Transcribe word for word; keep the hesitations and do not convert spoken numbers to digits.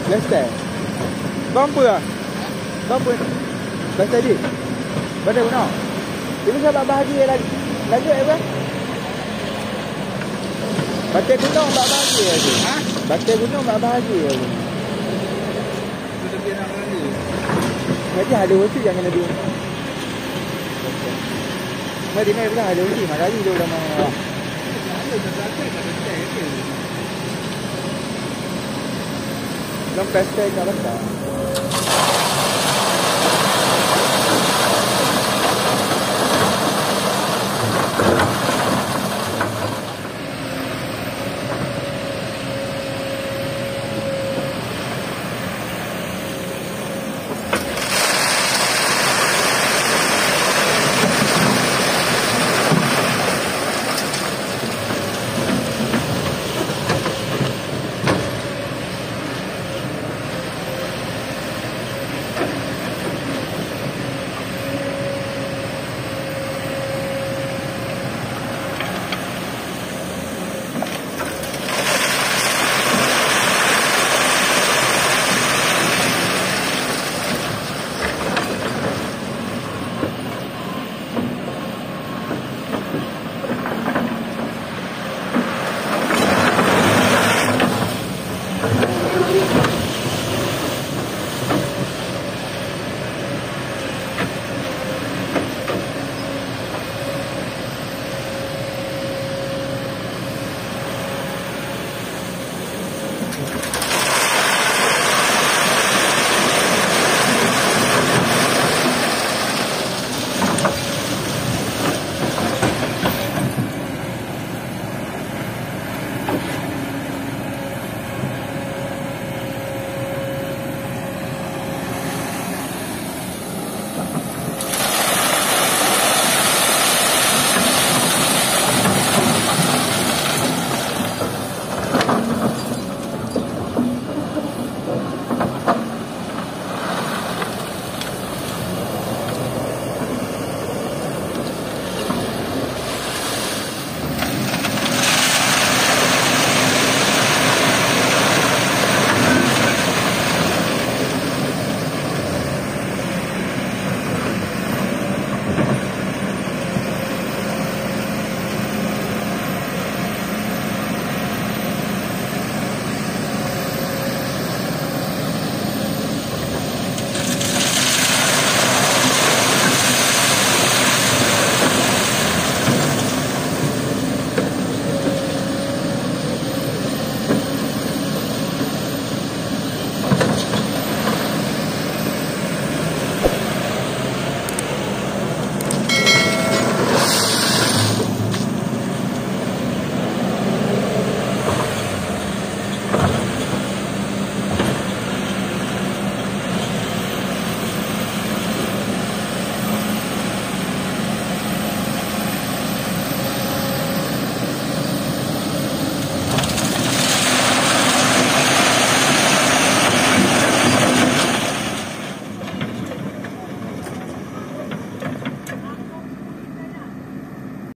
Lester. Bumper lah. Bumper. Lester di. Badan guna. Ini sahabat bahagia lagi. Lagi apa? Batai gunung tak bahagia lagi. Ha? Batai gunung tak bahagia lagi. Itu dia nak lagi. Jadi ada hotel jangan ada. Mari mai pula ada hotel mana lagi tu dah mau. Dalam pesta kat Batam.